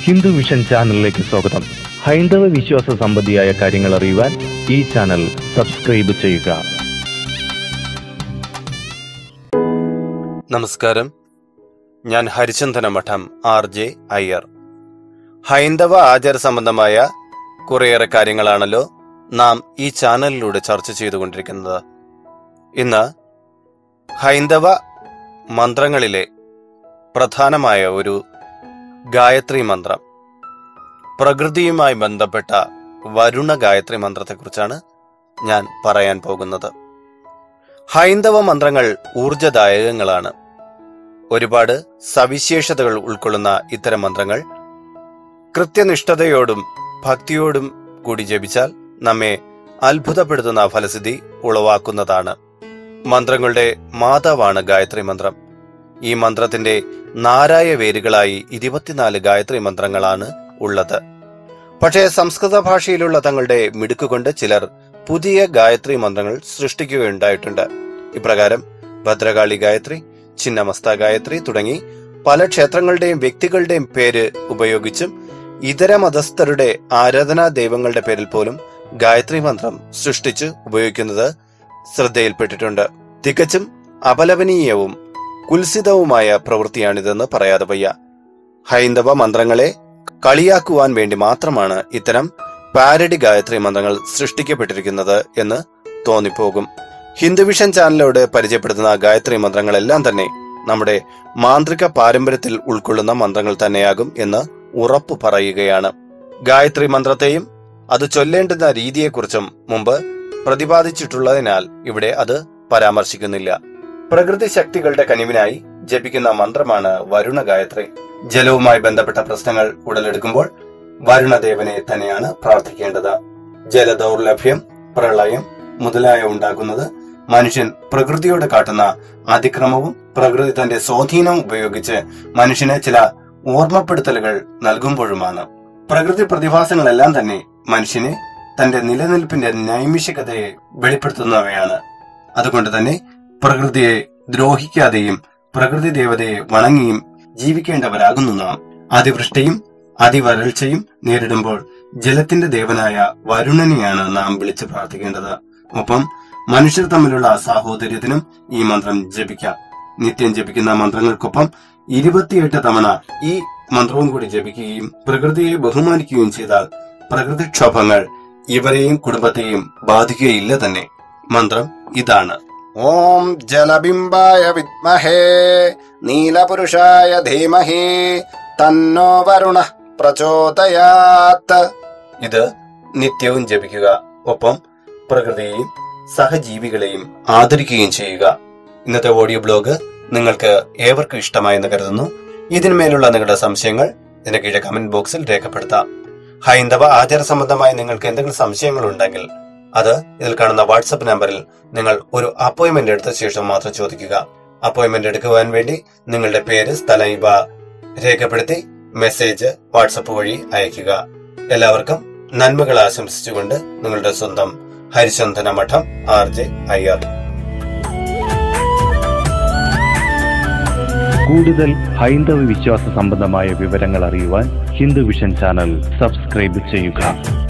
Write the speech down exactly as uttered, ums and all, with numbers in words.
Hindu vision ചാനലിലേക്ക് സ്വാഗതം. ഹൈന്ദവ വിശ്വാസ സംബന്ധിയായ കാര്യങ്ങൾ അറിയുവാൻ ഈ ചാനൽ സബ്സ്ക്രൈബ് ചെയ്യുക. നമസ്കാരം, ഞാൻ ഹരിചന്ദന മഠം ആർ ജെ അയ്യർ. ഹൈന്ദവ ആചാര സംബന്ധമായ കുറേയേറെ കാര്യങ്ങളാണല്ലോ നാം ഈ ചാനലിലൂടെ ചർച്ച ചെയ്തുകൊണ്ടിരിക്കുന്നത്. ഇന്ന് ഹൈന്ദവ മന്ത്രങ്ങളിലെ പ്രധാനമായ ഒരു ഗായത്രി മന്ത്രം, പ്രകൃതിയുമായി ബന്ധപ്പെട്ട വരുണ ഗായത്രി മന്ത്രത്തെക്കുറിച്ചാണ് ഞാൻ പറയാൻ പോകുന്നത്. ഹൈന്ദവ മന്ത്രങ്ങൾ ഊർജദായകങ്ങളാണ്. ഒരുപാട് സവിശേഷതകൾ ഉൾക്കൊള്ളുന്ന ഇത്തരം മന്ത്രങ്ങൾ കൃത്യനിഷ്ഠതയോടും ഭക്തിയോടും കൂടി ജപിച്ചാൽ നമ്മെ അത്ഭുതപ്പെടുത്തുന്ന ഫലസിദ്ധി ഉളവാക്കുന്നതാണ്. മന്ത്രങ്ങളുടെ മാതാവാണ് ഗായത്രി മന്ത്രം. ഈ മന്ത്രത്തിന്റെ നാരായ വേരുകളായി ഇരുപത്തിനാല് ഗായത്രി മന്ത്രങ്ങളാണ് ഉള്ളത്. പക്ഷേ സംസ്കൃത ഭാഷയിലുള്ള തങ്ങളുടെ മിടുക്കുകൊണ്ട് ചിലർ പുതിയ ഗായത്രി മന്ത്രങ്ങൾ സൃഷ്ടിക്കുകയുണ്ടായിട്ടുണ്ട്. ഇപ്രകാരം ഭദ്രകാളി ഗായത്രി, ചിന്നമസ്ത ഗായത്രി തുടങ്ങി പല ക്ഷേത്രങ്ങളുടെയും വ്യക്തികളുടെയും പേര് ഉപയോഗിച്ചും ഇതര മതസ്ഥരുടെ ആരാധനാ ദൈവങ്ങളുടെ പേരിൽ പോലും ഗായത്രി മന്ത്രം സൃഷ്ടിച്ച് ഉപയോഗിക്കുന്നത് ശ്രദ്ധയിൽപ്പെട്ടിട്ടുണ്ട്. തികച്ചും അപലപനീയവും കുൽസിതവുമായ പ്രവൃത്തിയാണിതെന്ന് പറയാതെ വയ്യ. ഹൈന്ദവ മന്ത്രങ്ങളെ കളിയാക്കുവാൻ വേണ്ടി മാത്രമാണ് ഇത്തരം പാരഡി ഗായത്രി മന്ത്രങ്ങൾ സൃഷ്ടിക്കപ്പെട്ടിരിക്കുന്നത് എന്ന് തോന്നിപ്പോകും. ഹിന്ദു വിഷൻ ചാനലിലൂടെ പരിചയപ്പെടുത്തുന്ന ഗായത്രി മന്ത്രങ്ങളെല്ലാം തന്നെ നമ്മുടെ മാന്ത്രിക പാരമ്പര്യത്തിൽ ഉൾക്കൊള്ളുന്ന മന്ത്രങ്ങൾ തന്നെയാകും എന്ന് ഉറപ്പു പറയുകയാണ്. ഗായത്രി മന്ത്രത്തെയും അത് ചൊല്ലേണ്ടുന്ന രീതിയെക്കുറിച്ചും മുമ്പ് പ്രതിപാദിച്ചിട്ടുള്ളതിനാൽ ഇവിടെ അത് പരാമർശിക്കുന്നില്ല. പ്രകൃതി ശക്തികളുടെ കനിവിനായി ജപിക്കുന്ന മന്ത്രമാണ് വരുണ ഗായത്രി. ജലവുമായി ബന്ധപ്പെട്ട പ്രശ്നങ്ങൾ ഉടലെടുക്കുമ്പോൾ വരുണദേവനെ തന്നെയാണ് പ്രാർത്ഥിക്കേണ്ടത്. ജലദൗർലഭ്യം, പ്രളയം മുതലായ ഉണ്ടാകുന്നത് മനുഷ്യൻ പ്രകൃതിയോട് കാട്ടുന്ന അതിക്രമവും പ്രകൃതി തന്റെ സ്വാധീനവും ഉപയോഗിച്ച് മനുഷ്യന് ചില ഓർമ്മപ്പെടുത്തലുകൾ നൽകുമ്പോഴുമാണ്. പ്രകൃതി പ്രതിഭാസങ്ങളെല്ലാം തന്നെ മനുഷ്യനെ തന്റെ നിലനിൽപ്പിന്റെ നൈമിഷികതയെ വെളിപ്പെടുത്തുന്നവയാണ്. അതുകൊണ്ട് തന്നെ പ്രകൃതിയെ ദ്രോഹിക്കാതെയും പ്രകൃതി ദേവതയെ വണങ്ങിയും ജീവിക്കേണ്ടവരാകുന്നു നാം. അതിവൃഷ്ടിയും അതിവരൾച്ചയും നേരിടുമ്പോൾ ജലത്തിന്റെ ദേവനായ വരുണനെയാണ് നാം വിളിച്ച് പ്രാർത്ഥിക്കേണ്ടത്. ഒപ്പം മനുഷ്യർ തമ്മിലുള്ള സാഹോദര്യത്തിനും ഈ മന്ത്രം ജപിക്കാം. നിത്യം ജപിക്കുന്ന മന്ത്രങ്ങൾക്കൊപ്പം ഇരുപത്തിയെട്ട് തവണ ഈ മന്ത്രവും കൂടി ജപിക്കുകയും പ്രകൃതിയെ ബഹുമാനിക്കുകയും ചെയ്താൽ പ്രകൃതിക്ഷോഭങ്ങൾ ഇവരെയും കുടുംബത്തെയും ബാധിക്കുകയില്ല തന്നെ. മന്ത്രം ഇതാണ്: ഓം ജലബിംബായ വിദ്മഹേ നീലപുരുഷായ ധീമഹി തന്നോ വരുണ പ്രചോദയാത്. ഇത് നിത്യവും ജപിക്കുക. ഒപ്പം പ്രകൃതിയെയും സഹജീവികളെയും ആദരിക്കുകയും ചെയ്യുക. ഇന്നത്തെ ഓഡിയോ ബ്ലോഗ് നിങ്ങൾക്ക് ഏവർക്കും ഇഷ്ടമായെന്ന് കരുതുന്നു. ഇതിന്മേലുള്ള നിങ്ങളുടെ സംശയങ്ങൾ ഇതിന് കീഴെ കമന്റ് ബോക്സിൽ രേഖപ്പെടുത്താം. ഹൈന്ദവ ആചാര സംബന്ധമായി നിങ്ങൾക്ക് എന്തെങ്കിലും സംശയങ്ങൾ ഉണ്ടെങ്കിൽ അത് ഇതിൽ കാണുന്ന വാട്സപ്പ് നമ്പറിൽ നിങ്ങൾ ഒരു അപ്പോയിന്റ്മെന്റ് എടുത്ത ശേഷം മാത്രം ചോദിക്കുക. അപ്പോയിന്റ്മെന്റ് എടുക്കുവാൻ വേണ്ടി നിങ്ങളുടെ പേര്, സ്ഥലം ഇവ രേഖപ്പെടുത്തി മെസ്സേജ് വാട്സപ്പ് വഴി അയക്കുക. എല്ലാവർക്കും നന്മകൾ ആശംസിച്ചുകൊണ്ട് നിങ്ങളുടെ സ്വന്തം ഹരിചന്ദന മഠം ആർ ജെ അയ്യർ. കൂടുതൽ ഹൈന്ദവ വിശ്വാസ സംബന്ധമായ വിവരങ്ങൾ അറിയുവാൻ ഹിന്ദു വിഷൻ ചാനൽ സബ്സ്ക്രൈബ് ചെയ്യുക.